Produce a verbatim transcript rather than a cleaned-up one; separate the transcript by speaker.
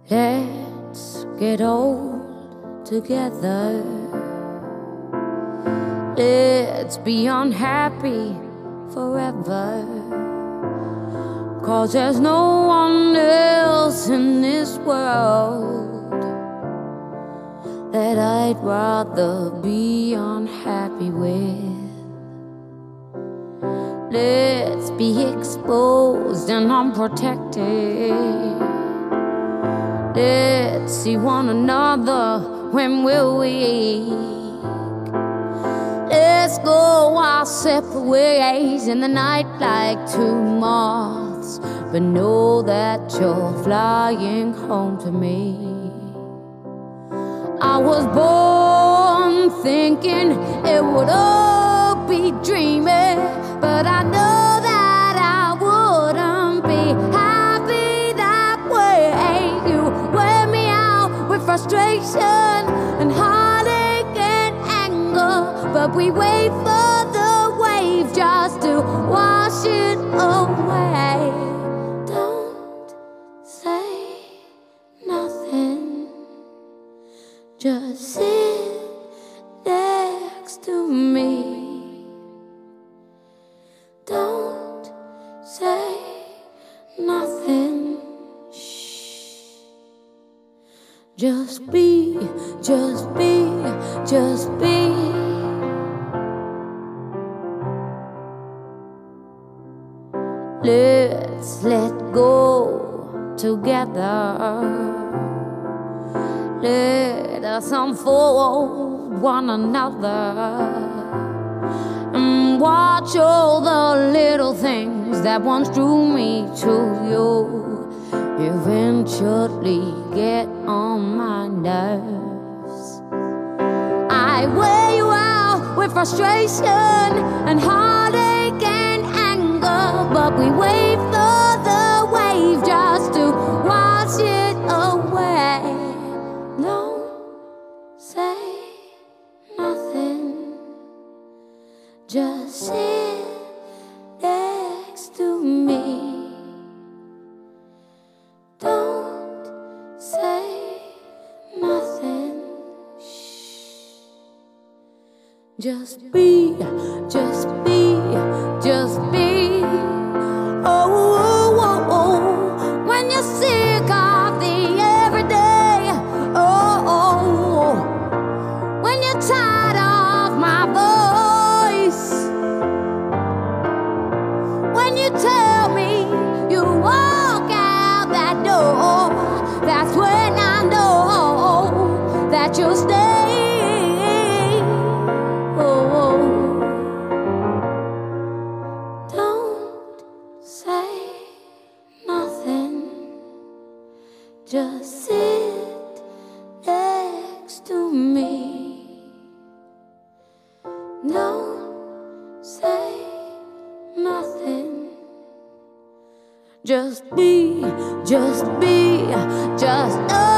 Speaker 1: Let's get old together. Let's be unhappy forever, 'cause there's no one else in this world that I'd rather be unhappy with. Let's be exposed and unprotected. Let's see one another when we're weak. Let's go our separate ways in the night like two moths, but know that you're flying home to me. I was born thinking it would all be dreaming, but I know that I wouldn't be happy that way. You wear me out with frustration and heartache and anger, but we wait for the wave just to wash it away. Don't say nothing, just sit next to me. Don't say nothing, shh. Just be, just be, just be. Let's let go together. Let us unfold one another and watch all the little things that once drew me to you eventually get on my nerves. I wear you out with frustration and heartache and anger, but we wait for the wave just to wash it away. Don't say nothing, just sit next to me. Don't say nothing, shh. Just be, just be, just be. Oh, oh, oh, oh. When you're sick of the everyday, oh, oh, oh. When you're tired of my voice, when you tell me you walk out that door, that's when I know that you'll stay. Oh, oh. Don't say nothing, just sit next to me. Don't say nothing, just be, just be, just oh.